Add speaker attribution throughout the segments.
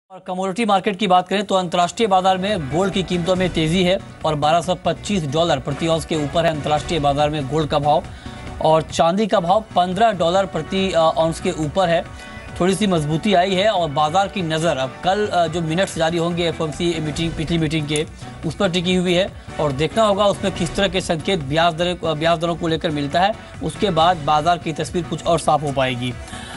Speaker 1: और commodity market की बात करें तो अंतर्राष्ट्रीय बाजार में गोल्ड की कीमतों में तेजी है और $1225 प्रति औंस के ऊपर है अंतर्राष्ट्रीय बाजार में गोल्ड का भाव। और चांदी का भाव $15 प्रति औंस के ऊपर है। थोड़ी सी मजबूती आई है और बाजार की नज़र अब कल जो मिनट्स जारी होंगे एफओएमसी मीटिंग पिछली मीटिंग के उस पर टिकी हुई है और देखना होगा उसमें किस तरह के संकेत ब्याज दरों को लेकर मिलता है। उसके बाद बाजार की तस्वीर कुछ और साफ हो पाएगी।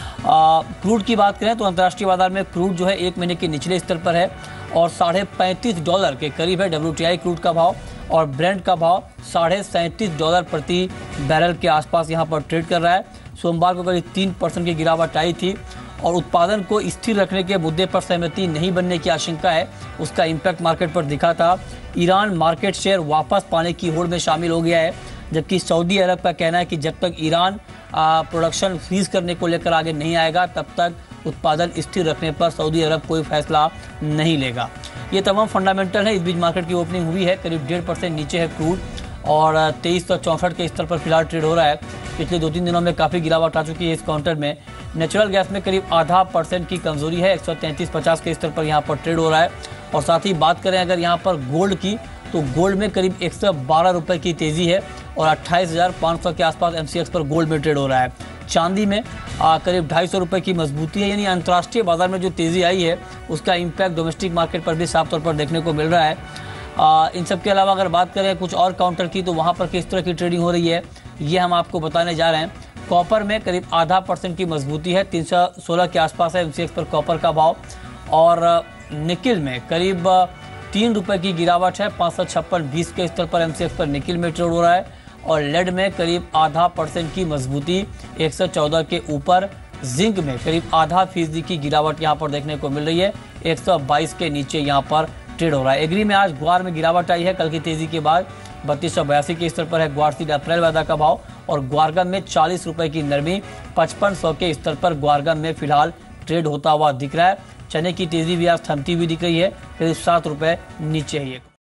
Speaker 1: क्रूड की बात करें तो अंतर्राष्ट्रीय बाजार में क्रूड जो है एक महीने के निचले स्तर पर है और $35.5 के करीब है WTI क्रूड का भाव और ब्रेंट का भाव $37.5 प्रति बैरल के आसपास यहां पर ट्रेड कर रहा है। सोमवार को करीब 3% की गिरावट आई थी और उत्पादन को स्थिर रखने के मुद्दे पर सहमति नहीं बनने की आशंका है, उसका इम्पैक्ट मार्केट पर दिखा था। ईरान मार्केट शेयर वापस पाने की होड़ में शामिल हो गया है, जबकि सऊदी अरब का कहना है कि जब तक ईरान प्रोडक्शन फ्रीज करने को लेकर आगे नहीं आएगा तब तक उत्पादन स्थिर रखने पर सऊदी अरब कोई फैसला नहीं लेगा। ये तमाम फंडामेंटल है। इस बीच मार्केट की ओपनिंग हुई है, करीब 1.5% नीचे है क्रूड और 2364 के स्तर पर फिलहाल ट्रेड हो रहा है। पिछले 2-3 दिनों में काफ़ी गिरावट आ चुकी है इस काउंटर में। नेचुरल गैस में करीब 0.5% की कमजोरी है, 133.50 के स्तर पर यहाँ पर ट्रेड हो रहा है। और साथ ही बात करें अगर यहाँ पर गोल्ड की तो गोल्ड में करीब 112 रुपये की तेज़ी है और 28,500 के आसपास MCX पर गोल्ड में ट्रेड हो रहा है। चांदी में करीब 250 रुपये की मजबूती है, यानी अंतर्राष्ट्रीय बाजार में जो तेज़ी आई है उसका इम्पैक्ट डोमेस्टिक मार्केट पर भी साफ तौर पर देखने को मिल रहा है। इन सब के अलावा अगर बात करें कुछ और काउंटर की तो वहाँ पर किस तरह की ट्रेडिंग हो रही है ये हम आपको बताने जा रहे हैं। कॉपर में करीब 0.5% की मजबूती है, 316 के आसपास है MCX पर कॉपर का भाव। और निकिल में करीब 3 रुपये की गिरावट है, 556.20 के स्तर पर MCX पर निकिल में ट्रेड हो रहा है। और लेड में करीब 0.5% की मजबूती 114 के ऊपर। जिंक में करीब 0.5% की गिरावट यहाँ पर देखने को मिल रही है, 122 के नीचे यहाँ पर ट्रेड हो रहा है। एग्री में आज ग्वार में गिरावट आई है कल की तेजी के बाद, 3282 के स्तर पर है ग्वार सीड अप्रैल वायदा का भाव। और ग्वारगम में 40 रुपये की नरमी 5500 के स्तर पर ग्वारगम में फिलहाल ट्रेड होता हुआ दिख रहा है। चने की तेजी भी आज थमती हुई दिख रही है, करीब 7 रुपये नीचे है ये।